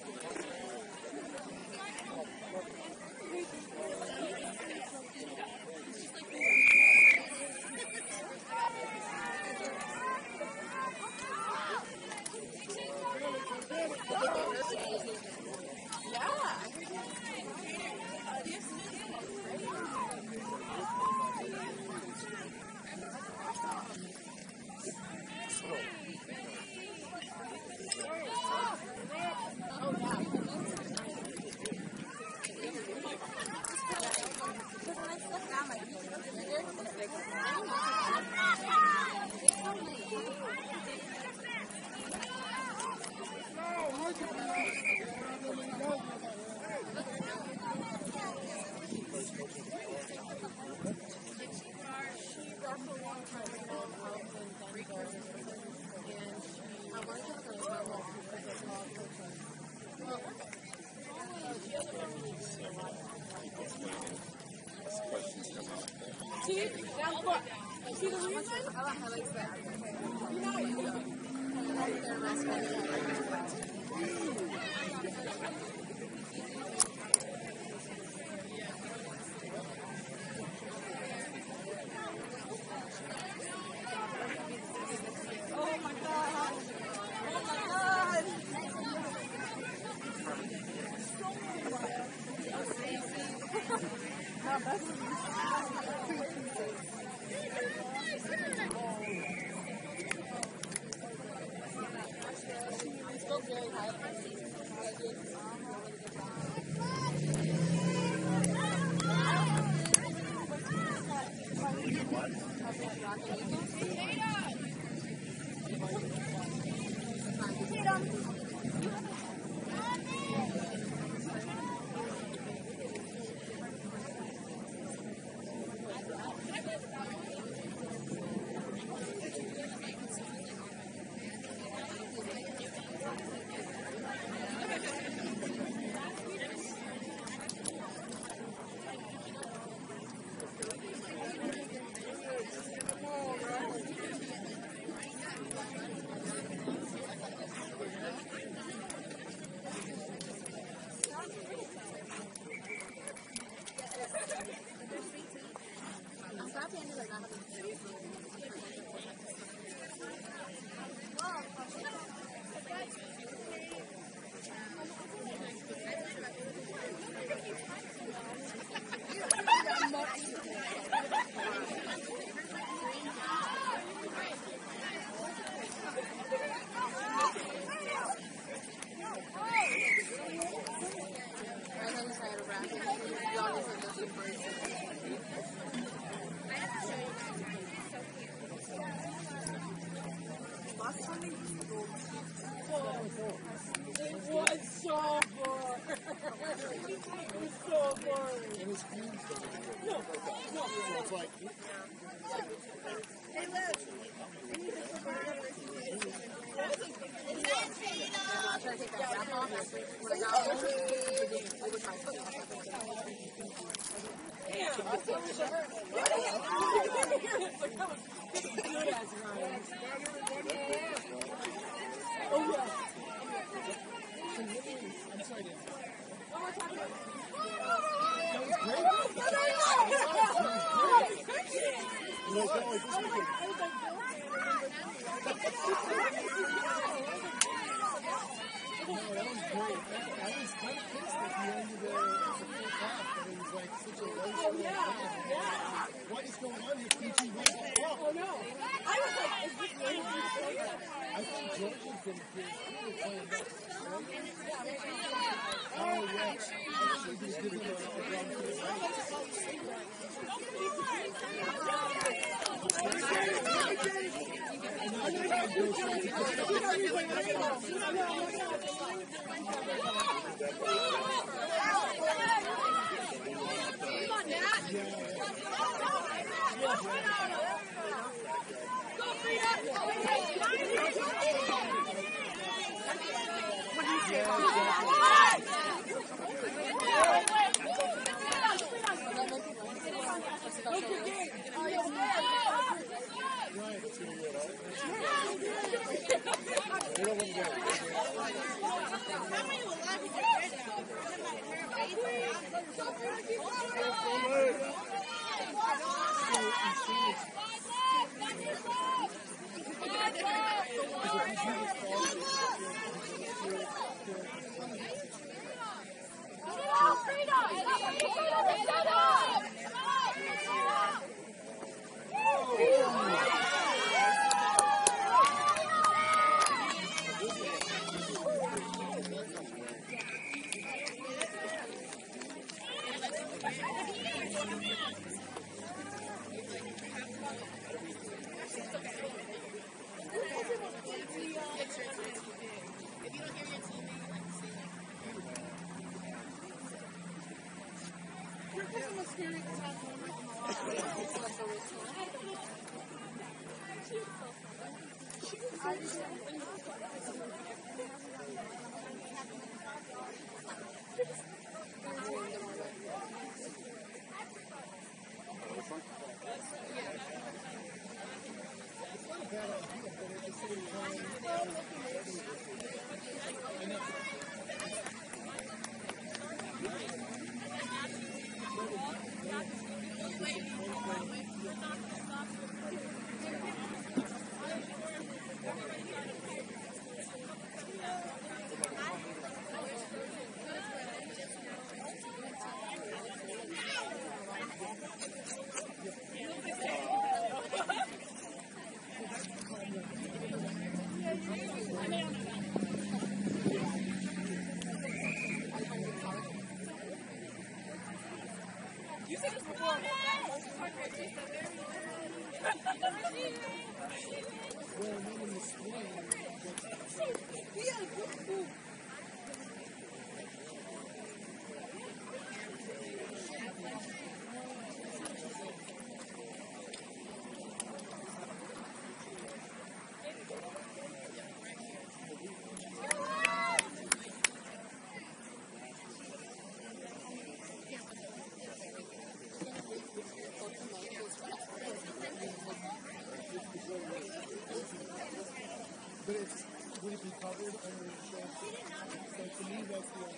See the reason? Oh my God! Oh my God! Would it be covered under insurance? So to me, that's the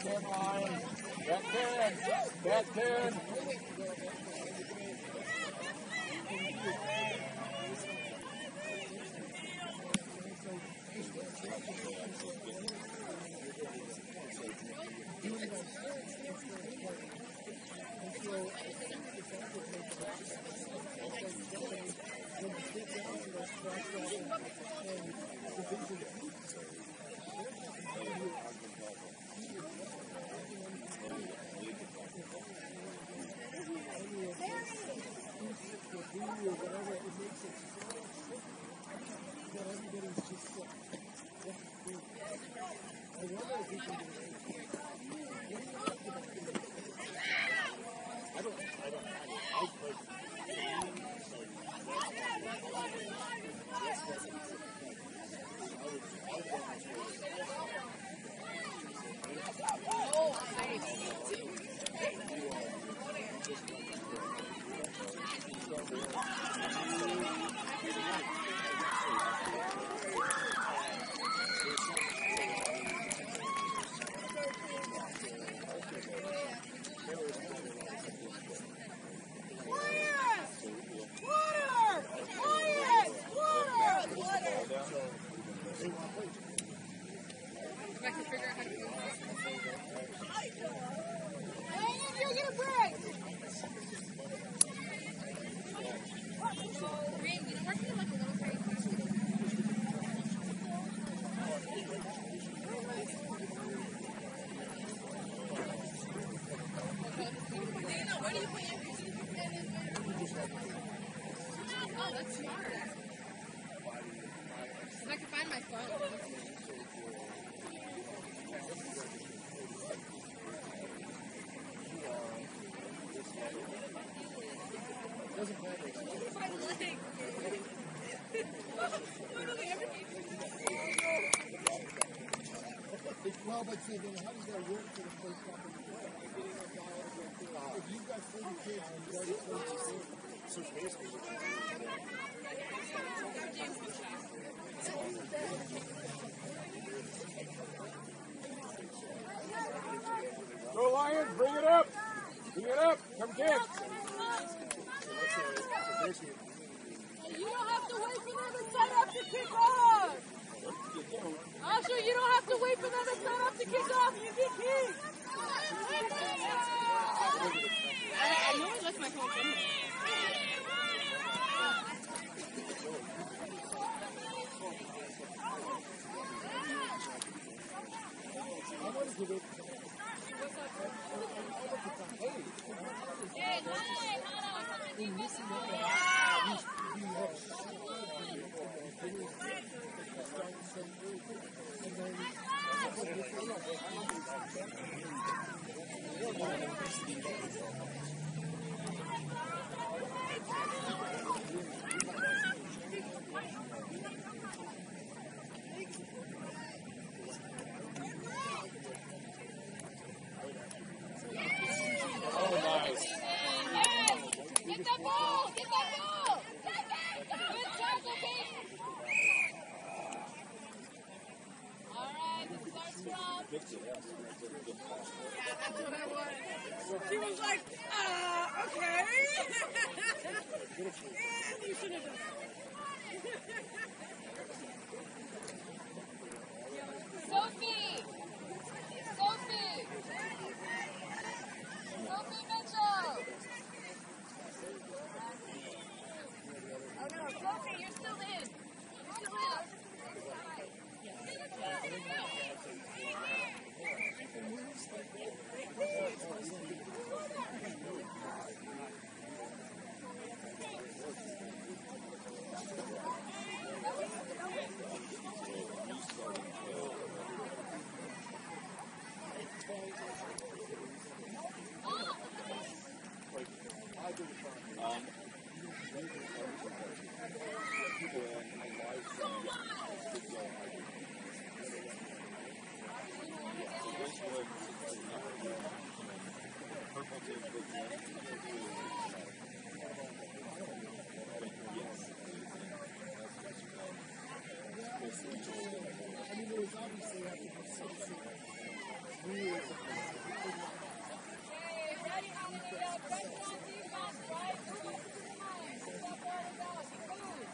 10, Lions. Back 10. Back 10. Well, but see, then how does that work for the first couple of play? If you've got 40 kids and you already played the game, so basically, Go Lions, bring it up! Bring it up! Come kick! You don't have to wait for them to set up to kick off! Asher, you don't have to wait for them to set up to kick off. You can kick! I know I left my phone in there. She was like, okay. You should have done that. Sophie Mitchell! Oh no, Sophie, you're still in. You're still in. ready, Hononegah. Pressure on defense, right? Move up to the line. Keep that ball down. Keep going.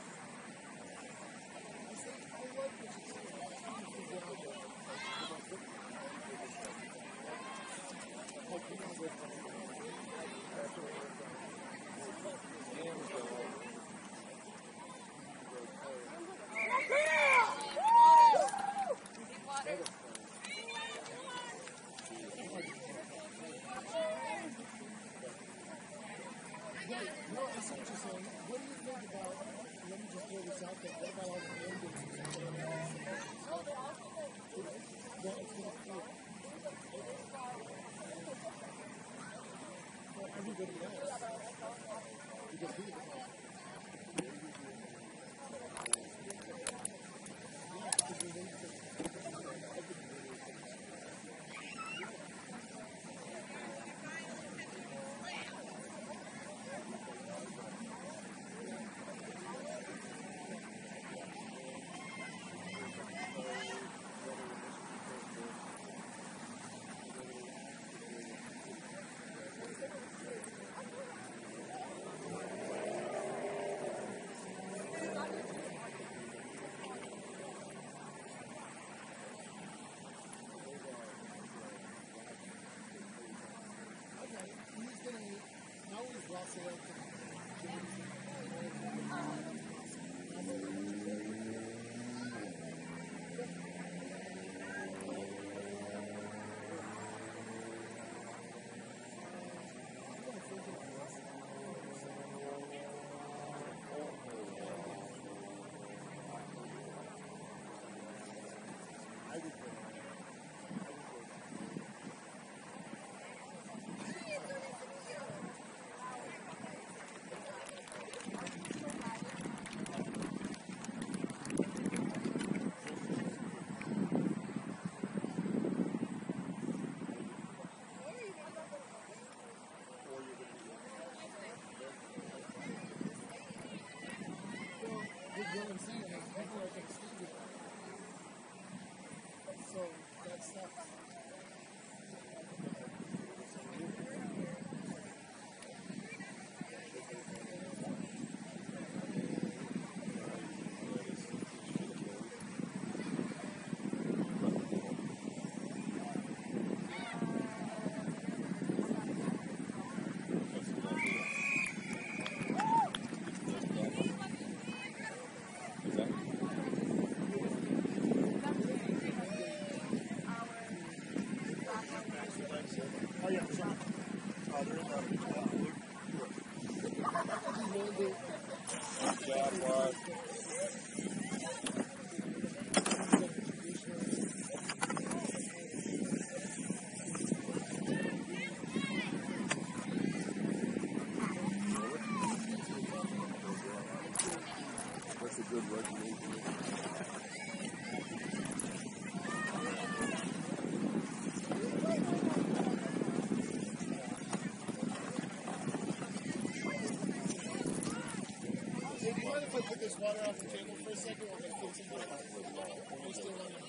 Water off the table for a second while they fix it up. Are you still running?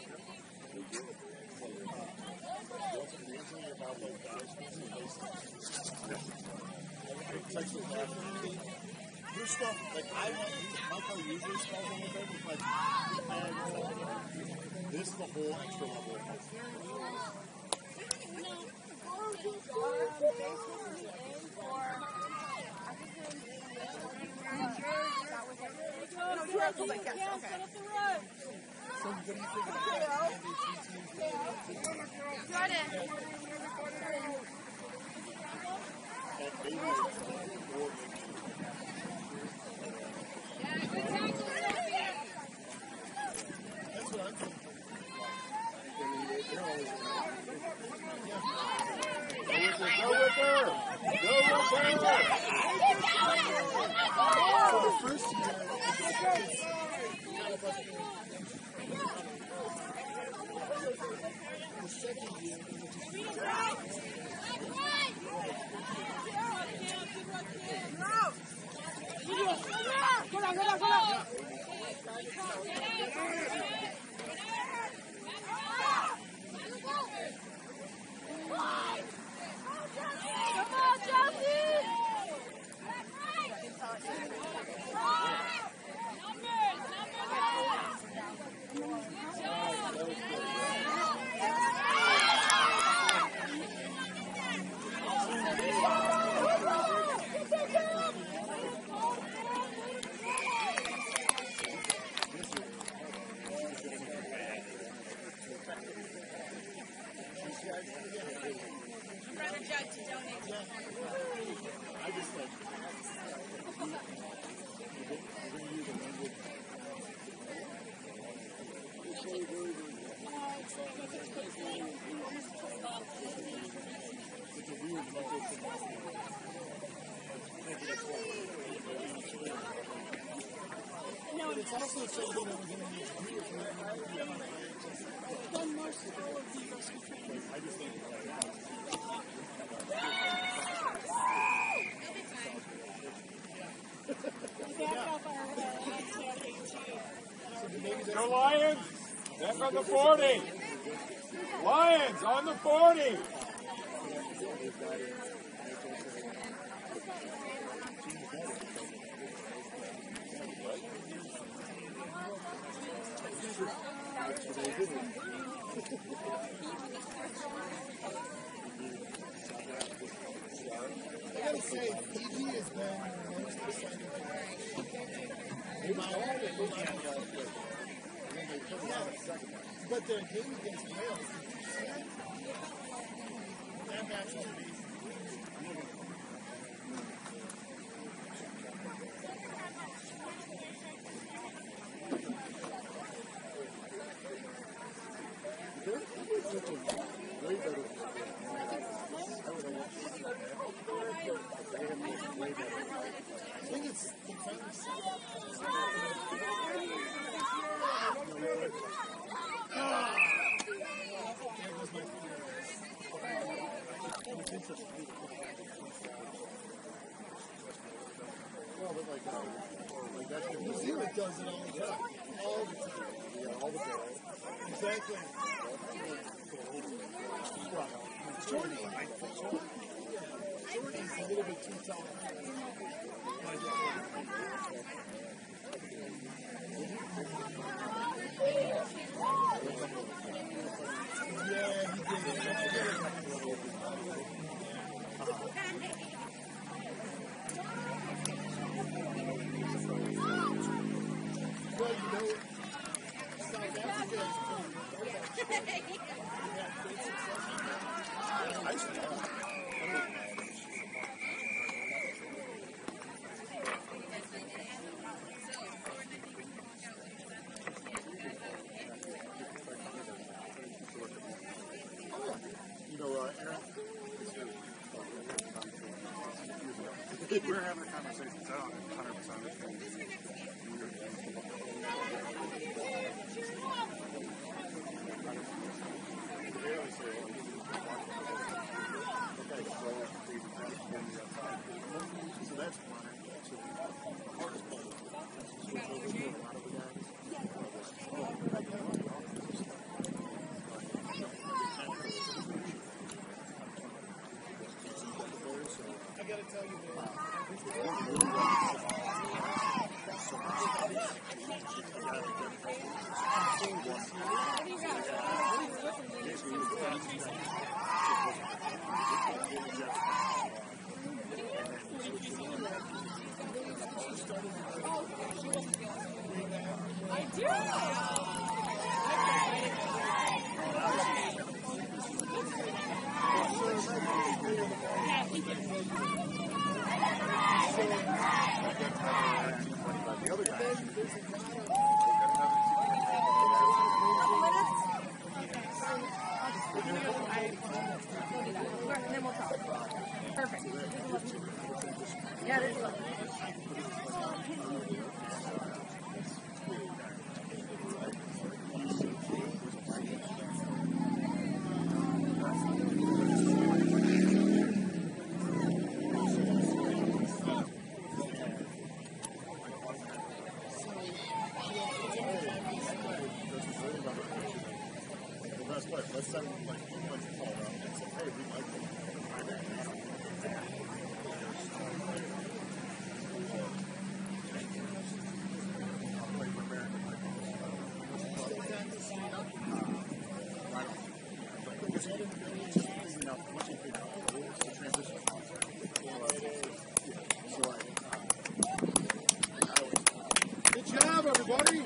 Your stuff, like my car usually smells on the bed, but like, this is the whole extra level. Yout to donate. I just like No, it's also something that we're going to need to do if we're going to be I've done most of all of the rescue training. I just think Go Lions! Back on the 40! Lions on the 40! I gotta say, Fiji has been the most exciting thing. But their game against Wales, that match was amazing. I think it's New Zealand does it all the time. All the time. Yeah, all the time. Exactly. Jordy's a little bit too tall. Yeah, he did. Well, you know, South Africa is pretty We're having a conversation, so I don't 100% understand. So that's fine. I gotta tell you, I do. The other guy. And then we'll talk. Perfect. Yeah, this is let's send like a call around and say, hey, we like them. Good job, everybody.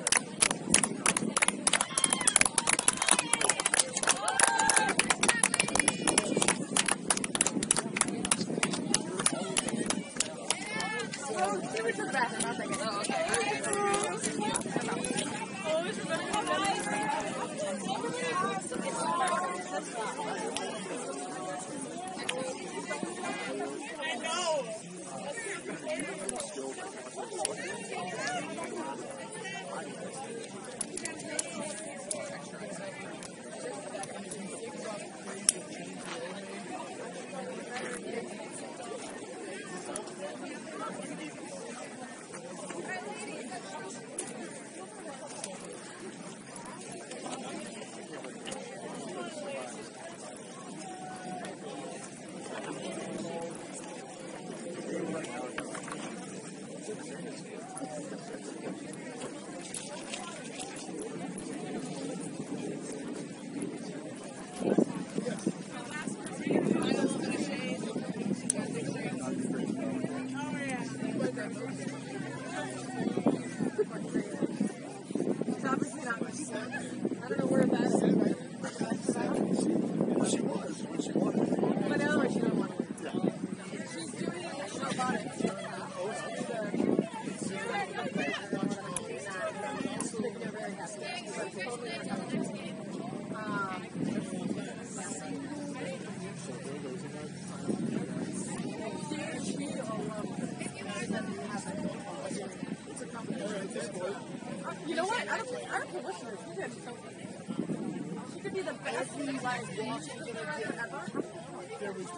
be the best live ever. There was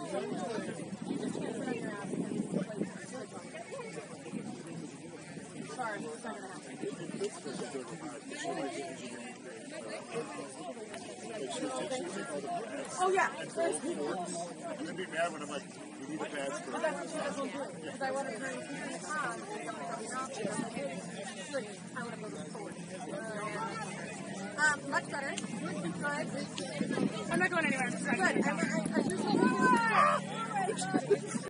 Sorry, it's not gonna happen. Oh yeah. I'm gonna be mad when I'm like, we need a pads for But that's what I will do. Because I want to bring people on and something coming out there. I want to go to the forward. Much better. Good. I'm not going anywhere. Good.